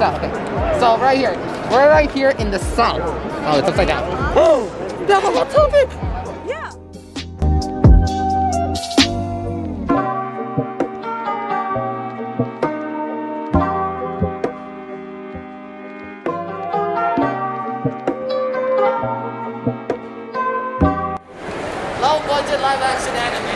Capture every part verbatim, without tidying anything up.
south. Okay. So right here, we're right here in the south. Oh, it's upside down. Oh, the hot topic. Yeah. Low budget live action anime.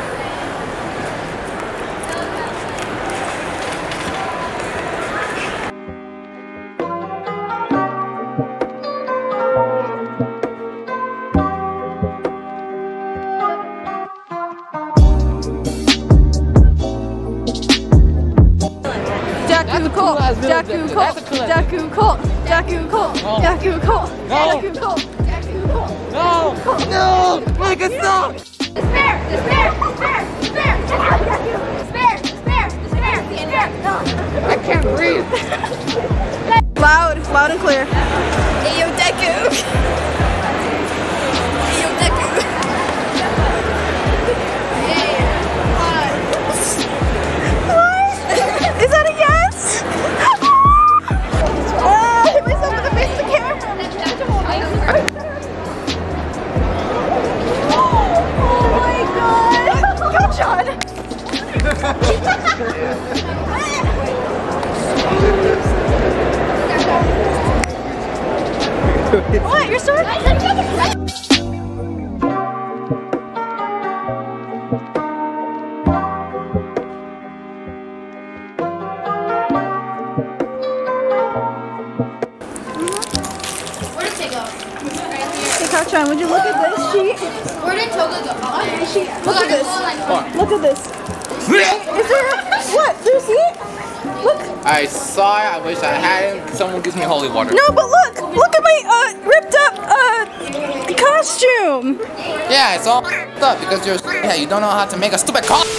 Jakku Colt, Jakku Colt, Jakku Colt, Jakku Colt, Jakku Colt, Jakku Colt, Jakku Colt. No! No! Make it stop! Despair! Despair! Despair! Despair! Despair! Despair! Despair! Despair! No! I can't breathe. Loud, loud and clear. Ayo Deku. Ayo Deku. What? Is that a yes? Oh, I hit myself in the face of the camera. Oh my god. Go, John. What? You're sorry? Where did they go? Hey, Kachan, would you look at this sheet? Where did Toga go? Oh, This sheet. Look at this. like, Look at this. Is there what? Do you see it? Look. I saw it. I wish I hadn't. Someone gives me holy water. No, but look. Look at my uh, ripped up uh, costume. Yeah, it's all f***ed up because you're yeah, you don't know how to make a stupid call.